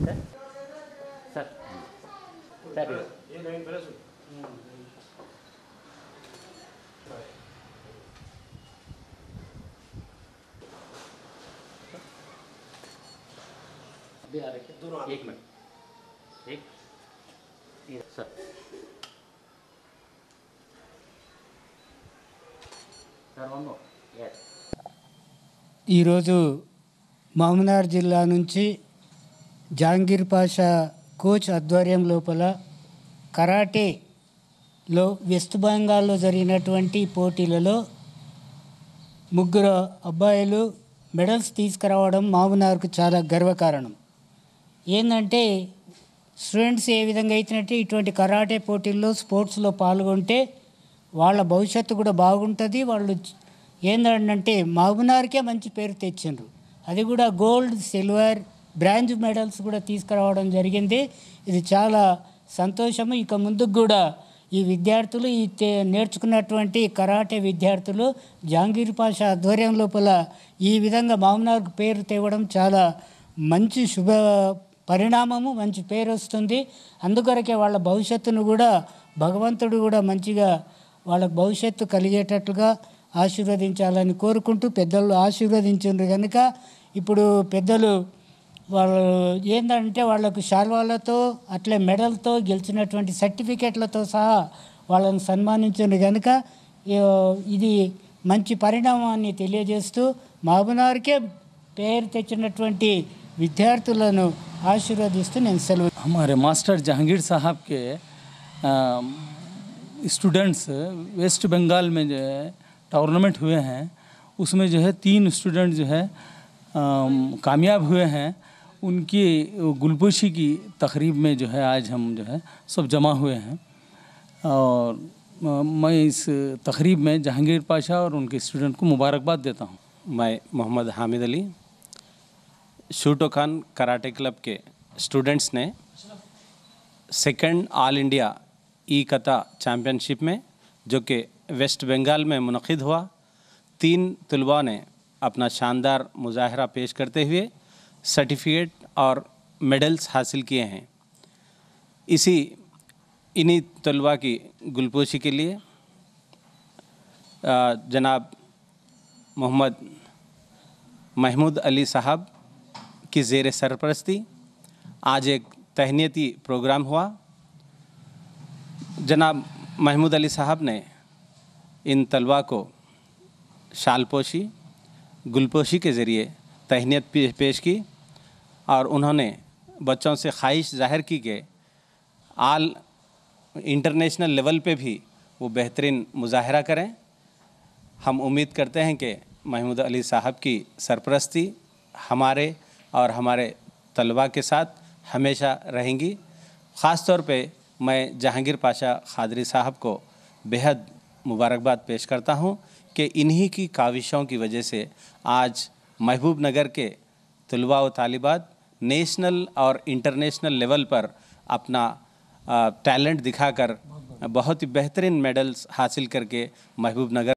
Sir sir अभी आ रखे दोनों, एक मिनट, एक sir sir one more yes. ఈరోజు మహబూబ్నగర్ జిల్లా నుంచి జహాంగీర్ పాషా కోచ్ ఆధ్వర్యం లోపల కరాటేలో వెస్ట్ బెంగాల్లో జరిగినటువంటి పోటీలలో ముగ్గురు అబ్బాయిలు మెడల్స్ తీసుకురావడం మహబూబ్నగర్కు చాలా గర్వకారణం. ఏంటంటే స్టూడెంట్స్ ఏ విధంగా అయితేనంటే ఇటువంటి కరాటే పోటీల్లో స్పోర్ట్స్లో పాల్గొంటే వాళ్ళ భవిష్యత్తు కూడా బాగుంటుంది. వాళ్ళు ఏంటంటే మహబూబ్నగర్కే మంచి పేరు తెచ్చిండ్రు. అది కూడా గోల్డ్, సిల్వర్, బ్రాంజ్ మెడల్స్ కూడా తీసుకురావడం జరిగింది. ఇది చాలా సంతోషము. ఇక ముందుకు కూడా ఈ విద్యార్థులు నేర్చుకున్నటువంటి కరాటే విద్యార్థులు జహాంగీర్ పాషా ఆధ్వర్యం లోపల ఈ విధంగా మహబూబ్నగర్కు పేరు తేవడం చాలా మంచి శుభ పరిణామము, మంచి పేరు వస్తుంది. అందుకొరకే వాళ్ళ భవిష్యత్తును కూడా భగవంతుడు కూడా మంచిగా వాళ్ళకు భవిష్యత్తు కలిగేటట్లుగా ఆశీర్వదించాలని కోరుకుంటూ పెద్దలు ఆశీర్వదించారు కనుక ఇప్పుడు పెద్దలు వాళ్ళు ఏంటంటే వాళ్ళకు శాల్వాలతో అట్లే మెడల్తో గెలిచినటువంటి సర్టిఫికెట్లతో సహా వాళ్ళని సన్మానించారు కనుక ఇది మంచి పరిణామాన్ని తెలియజేస్తూ మహబూబ్నగర్కే పేరు తెచ్చినటువంటి విద్యార్థులను ఆశీర్వదిస్తూ నేను సెలవు. हमारे मास्टर जहांगीर साहब के स्टूडेंट्स वेस्ट बंगाल में जो है टूर्नामेंट हुए हैं, उसमें जो है 3 स्टूडेंट जो है कामयाब हुए हैं. उनकी गुलपोशी की तकरीब में जो है आज हम जो है सब जमा हुए हैं और मैं इस तकरीब में जहांगीर पाशा और उनके स्टूडेंट को मुबारकबाद देता हूँ. मैं मोहम्मद हामिद अली, शूटो खान कराटे क्लब के स्टूडेंट्स ने सेकंड ऑल इंडिया ई कता चैम्पियनशिप में जो कि वेस्ट बंगाल में मुनक़िद हुआ, 3 तलबा ने अपना शानदार मुजाहरा पेश करते हुए सर्टिफिकेट और मेडल्स हासिल किए हैं. इन्हीं तलबा की गुलपोशी के लिए जनाब मोहम्मद महमूद अली साहब की ज़ेर सरपरस्ती आज एक तहनीती प्रोग्राम हुआ. जनाब महमूद अली साहब ने इन तलबा को शालपोशी, गुलपोशी के ज़रिए तहनीत पेश की और उन्होंने बच्चों से ख्वाहिश ज़ाहिर की कि आल इंटरनेशनल लेवल पे भी वो बेहतरीन मुजाहरा करें. हम उम्मीद करते हैं कि महमूद अली साहब की सरपरस्ती हमारे और हमारे तलबा के साथ हमेशा रहेंगी. ख़ास तौर पे मैं जहांगीर पाशा खादरी साहब को बेहद मुबारकबाद पेश करता हूँ कि इन्हीं की काविशों की वजह से आज महबूब नगर के तलबा व तालिबात नेशनल और इंटरनेशनल लेवल पर अपना टैलेंट दिखाकर बहुत ही बेहतरीन मेडल्स हासिल करके महबूब नगर